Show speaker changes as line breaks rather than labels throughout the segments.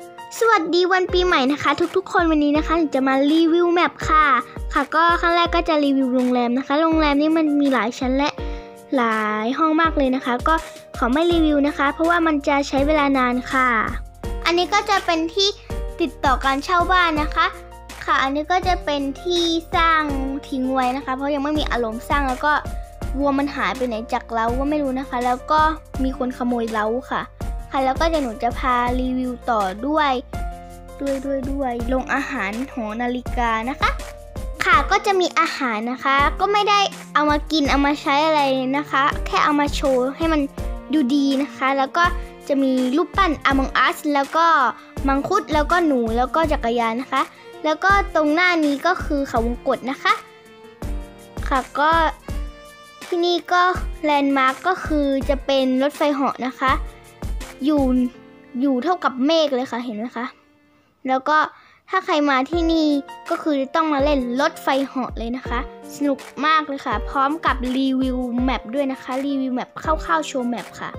สวัสดีวันปีใหม่นะคะทุกๆคนวันนี้นะคะจะมารีวิวแมปค่ะก็ขั้นแรกก็จะรีวิวโรงแรมนะคะโรงแรมนี้มันมีหลายชั้นและหลายห้องมากเลยนะคะก็ขอไม่รีวิวนะคะเพราะว่ามันจะใช้เวลานานค่ะอันนี้ก็จะเป็นที่ติดต่อการเช่าบ้านนะคะค่ะอันนี้ก็จะเป็นที่สร้างทิ้งไว้นะคะเพราะยังไม่มีอารมณ์สร้างแล้วก็วัวมันหายไปไหนจากเล้าก็ไม่รู้นะคะแล้วก็มีคนขโมยเล้าค่ะแล้วก็หนูจะพารีวิวต่อด้วยโรงอาหารหอนาฬิกานะคะค่ะก็จะมีอาหารนะคะก็ไม่ได้เอามากินเอามาใช้อะไรนะคะแค่เอามาโชว์ให้มันดูดีนะคะแล้วก็จะมีรูปปั้น Among Us แล้วก็มังคุดแล้วก็หนูแล้วก็จักรยานนะคะแล้วก็ตรงหน้านี้ก็คือเขาวงกตนะคะค่ะก็ที่นี่ก็แลนด์มาร์กก็คือจะเป็นรถไฟเหาะนะคะอยู่เท่ากับเมฆเลยค่ะเห็นไหมคะแล้วก็ถ้าใครมาที่นี่ก็คือต้องมาเล่นรถไฟเหาะเลยนะคะสนุกมากเลยค่ะพร้อมกับรีวิวแมปด้วยนะคะรีวิวแมปคร่าวๆโชว์แมปค่ะ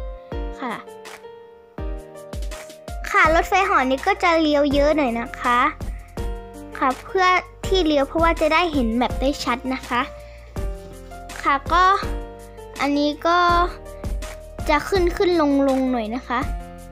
รถไฟเหาะนี้ก็จะเลี้ยวเยอะหน่อยนะคะค่ะเพื่อที่เลี้ยวเพราะว่าจะได้เห็นแมปได้ชัดนะคะค่ะก็อันนี้ก็จะขึ้นลงหน่อยนะคะ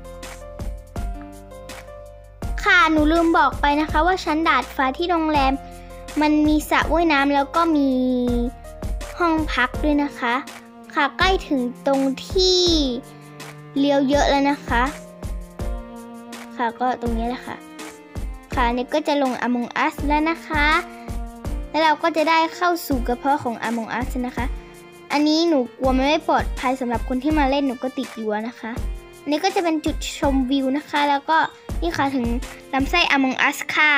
ค่ะหนูลืมบอกไปนะคะว่าชั้นดาดฟ้าที่โรงแรมมันมีสระว่ายน้ำแล้วก็มีห้องพักด้วยนะคะค่ะใกล้ถึงตรงที่เลี้ยวเยอะแล้วนะคะค่ะก็ตรงนี้แหละค่ะนี่ก็จะลง Among Us แล้วนะคะแล้วเราก็จะได้เข้าสู่กระเพาะของ Among Us นะคะอันนี้หนูกลัวมันไม่ปลอดภัยสำหรับคนที่มาเล่นหนูก็ติดรั้วนะคะอันนี้ก็จะเป็นจุดชมวิวนะคะแล้วก็นี่ค่ะถึงลำไส้ Among Us ค่ะ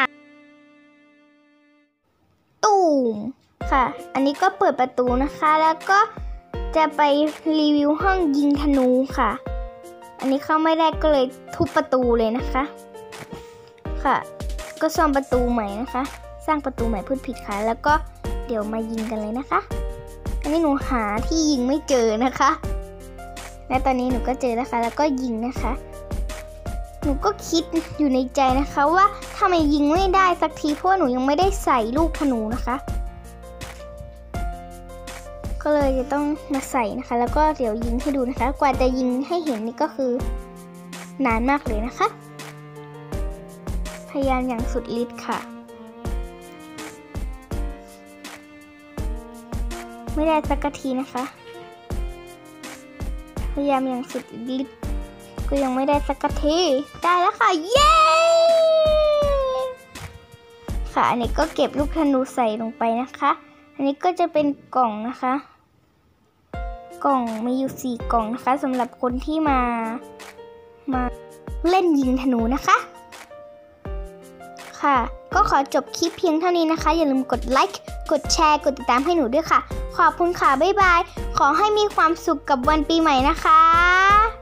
ตูมค่ะอันนี้ก็เปิดประตูนะคะแล้วก็จะไปรีวิวห้องยิงธนูค่ะอันนี้เข้าไม่ได้ก็เลยทุบประตูเลยนะคะค่ะก็ซ่อมประตูใหม่นะคะสร้างประตูใหม่พูดผิดค่ะแล้วก็เดี๋ยวมายิงกันเลยนะคะอันนี้หนูหาที่ยิงไม่เจอนะคะและตอนนี้หนูก็เจอแล้วค่ะแล้วก็ยิงนะคะหนูก็คิดอยู่ในใจนะคะว่าทำไมยิงไม่ได้สักทีเพราะหนูยังไม่ได้ใส่ลูกธนูนะคะก็เลยจะต้องมาใส่นะคะแล้วก็เดี๋ยวยิงให้ดูนะคะกว่าจะยิงให้เห็นนี่ก็คือนานมากเลยนะคะพยายามอย่างสุดฤทธิ์ค่ะไม่ได้สักทีนะคะพยายามอย่างสุดฤทธิ์ก็ยังไม่ได้สักทีได้แล้วค่ะเย้ค่ะอันนี้ก็เก็บลูกธนูใส่ลงไปนะคะอันนี้ก็จะเป็นกล่องนะคะกล่องมีอยู่4กล่องนะคะสำหรับคนที่มาเล่นยิงธนูนะคะค่ะก็ขอจบคลิปเพียงเท่านี้นะคะอย่าลืมกดไลค์กดแชร์กดติดตามให้หนูด้วยค่ะขอบคุณค่ะบ๊ายบายขอให้มีความสุขกับวันปีใหม่นะคะ